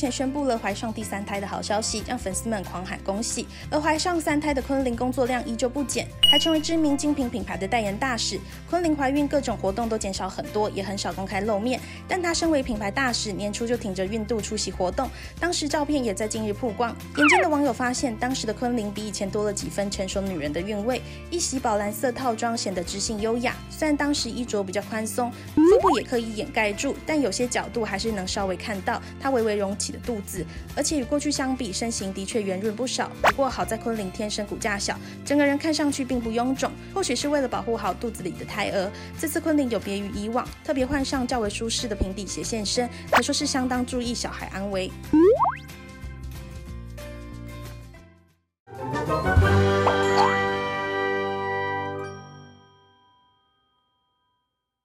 前宣布了怀上第3胎的好消息，让粉丝们狂喊恭喜。而怀上3胎的昆凌工作量依旧不减，还成为知名精品品牌的代言大使。昆凌怀孕各种活动都减少很多，也很少公开露面。但她身为品牌大使，年初就挺着孕肚出席活动，当时照片也在近日曝光。眼尖的网友发现，当时的昆凌比以前多了几分成熟女人的韵味，一袭宝蓝色套装显得知性优雅。虽然当时衣着比较宽松，腹部也刻意掩盖住，但有些角度还是能稍微看到她微微隆起的肚子，而且与过去相比，身形的确圆润不少。不过好在昆凌天生骨架小，整个人看上去并不臃肿，或许是为了保护好肚子里的胎儿。这次昆凌有别于以往，特别换上较为舒适的平底鞋现身，可说是相当注意小孩安危。